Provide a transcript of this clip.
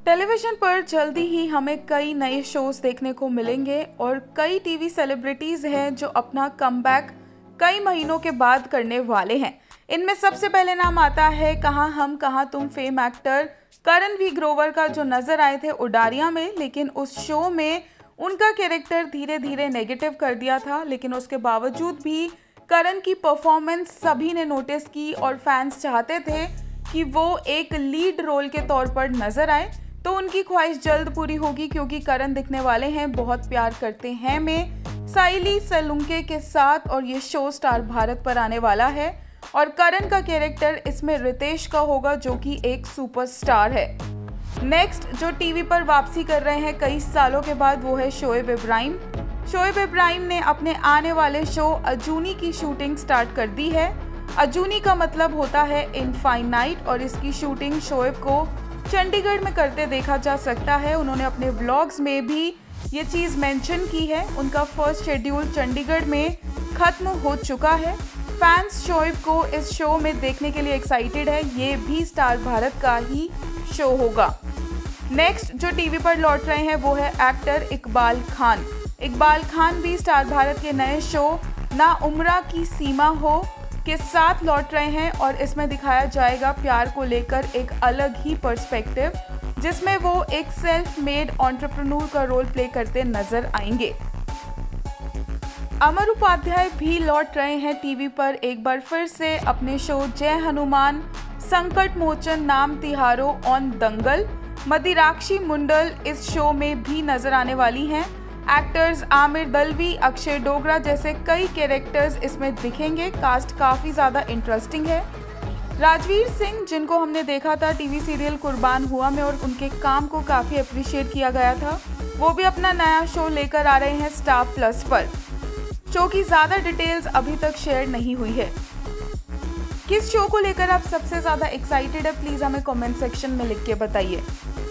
Television पर जल्दी ही हमें कई नए शोज देखने को मिलेंगे और कई टीवी सेलिब्रिटीज हैं जो अपना कमबैक कई महीनों के बाद करने वाले हैं। इनमें सबसे पहले नाम आता है कहाँ हम कहाँ तुम fame actor Karan V Grover का, जो नजर आए थे उडारिया में, लेकिन उस शो में उनका कैरेक्टर धीरे धीरे नेगेटिव कर दिया था। लेकिन उसके बावजूद भी करण की परफॉर्मेंस सभी ने नोटिस की और फैंस चाहते थे कि वो एक लीड रोल के तौर पर नजर आए। तो उनकी ख्वाहिश जल्द पूरी होगी क्योंकि करण दिखने वाले हैं बहुत प्यार करते हैं में साइली सलुंके के साथ, और ये शो स्टार भारत पर आने वाला है और करण का कैरेक्टर इसमें रितेश का होगा जो कि एक सुपरस्टार है। नेक्स्ट जो टीवी पर वापसी कर रहे हैं कई सालों के बाद वो है शोएब इब्राहिम। शोएब इब्राहिम ने अपने आने वाले शो अजूनी की शूटिंग स्टार्ट कर दी है। अजूनी का मतलब होता है इनफाइनाइट और इसकी शूटिंग शोएब को चंडीगढ़ में करते देखा जा सकता है। उन्होंने अपने व्लॉग्स में भी ये चीज़ मेंशन की है। उनका फर्स्ट शेड्यूल चंडीगढ़ में ख़त्म हो चुका है। फैंस शोएब को इस शो में देखने के लिए एक्साइटेड है। ये भी स्टार भारत का ही शो होगा। नेक्स्ट जो टीवी पर लौट रहे हैं वो है एक्टर इकबाल खान। इकबाल खान भी स्टार भारत के नए शो ना उम्रा की सीमा हो के साथ लौट रहे हैं और इसमें दिखाया जाएगा प्यार को लेकर एक अलग ही पर्सपेक्टिव, जिसमें वो एक सेल्फ मेड एंटरप्रेन्योर का रोल प्ले करते नजर आएंगे। अमर उपाध्याय भी लौट रहे हैं टीवी पर एक बार फिर से अपने शो जय हनुमान संकट मोचन नाम तिहारो ऑन दंगल। मदिराक्षी मुंडल इस शो में भी नजर आने वाली हैं। एक्टर्स आमिर दलवी, अक्षय डोगरा जैसे कई कैरेक्टर्स इसमें दिखेंगे। कास्ट काफ़ी ज़्यादा इंटरेस्टिंग है। राजवीर सिंह, जिनको हमने देखा था टीवी सीरियल कुर्बान हुआ में और उनके काम को काफ़ी अप्रिशिएट किया गया था, वो भी अपना नया शो लेकर आ रहे हैं स्टार प्लस पर। शो की ज़्यादा डिटेल्स अभी तक शेयर नहीं हुई है। किस शो को लेकर आप सबसे ज़्यादा एक्साइटेड है, प्लीज़ हमें कमेंट सेक्शन में लिख के बताइए।